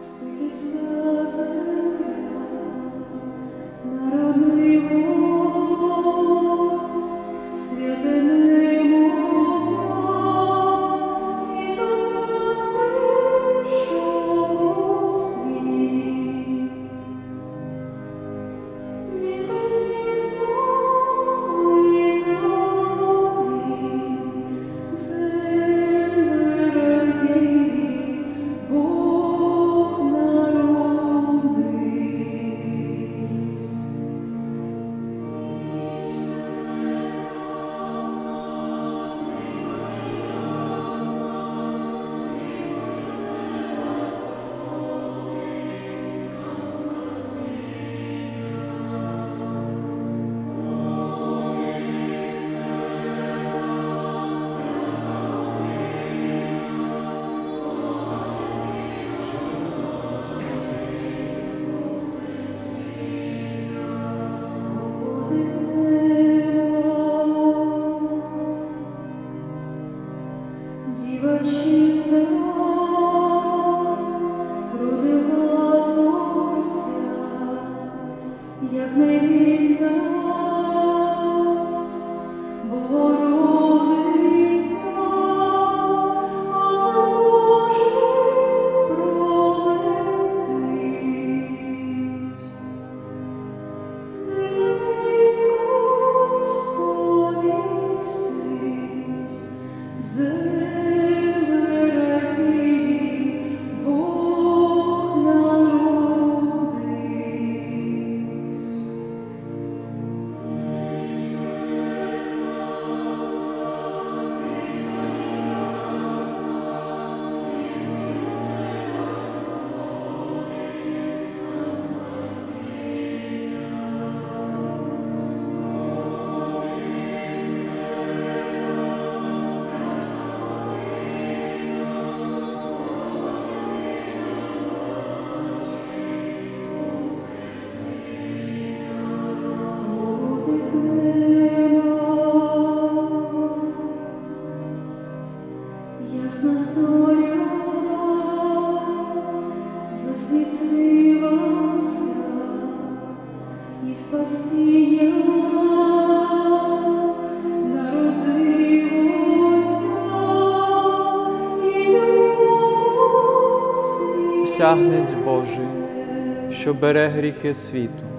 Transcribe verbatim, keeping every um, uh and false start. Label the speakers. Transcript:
Speaker 1: Спитися земля, народилось святе немовля, і до нас прийшов у світ. Він приніс новий завіт, земле радій, Бог народився. Діва чиста родила Творця, як невіста, Богородиця, ангел Божий пролетить. Дивну вістку сповістить, земле радій, Бог народився. Ясна зоря засвітилася, і спасіння народилося, і любов у світі.
Speaker 2: Всягнець Божий, що бере гріхи світу,